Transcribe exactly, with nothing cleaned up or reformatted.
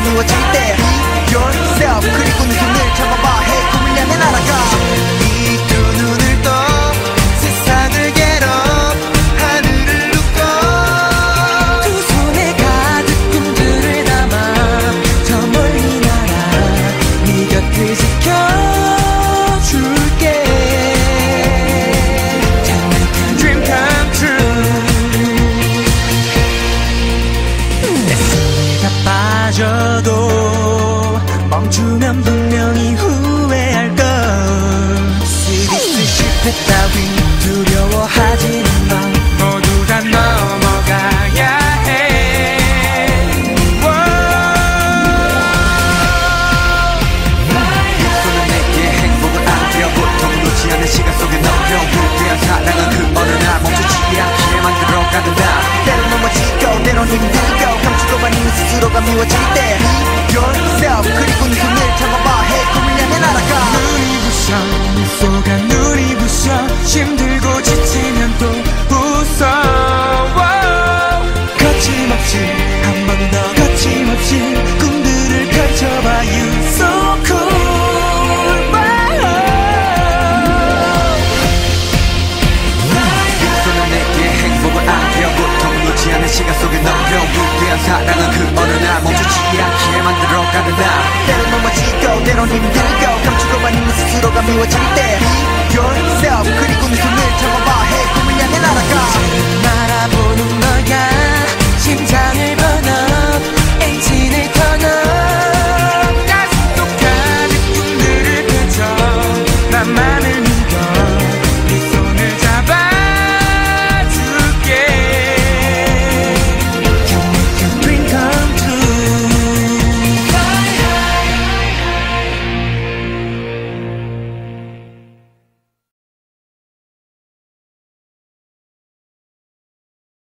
미워질 때 Be yourself 그리고 네 손을 잡아봐 Hey 꿈을 향해 날아가 이 두 눈을 떠 세상을 get up 하늘을 눕고 두 손에 가득 꿈들을 담아 저 멀리 날아 네 곁을 지켜줄게 장난감 Dream come true 내 손에 다 빠져도 멈추면 분명히 후회할걸 스리스 실패 따윈 두려워하지는 마 모두 다 넘어가야 해 손은 내게 행복을 안겨 보통 놓지 않는 시간 속에 넘겨 위대한 사랑은 그 어느 날 멈추지 않게 만들어가는 날 때론 넘어지고 때론 힘들고 감추고 아닌 스스로가 미워질 때 Be yourself 그리고 네 손을 잡아봐 Hey 꿈을 향해 날아가 눈이 부셔 미소가 눈이 부셔 힘들고 지치면 또 웃어 거침없이 한 번 더 거침없이 꿈들을 펼쳐봐 You so cool 손은 내게 행복을 안겨 보통 놓지 않는 시간 속에 넘겨 위대한 사랑은 그 어느 날 멈추지 않게 만들어가는 날 때론 넘어지고 때론 힘들고 감추고 아닌 스스로가 미워질 때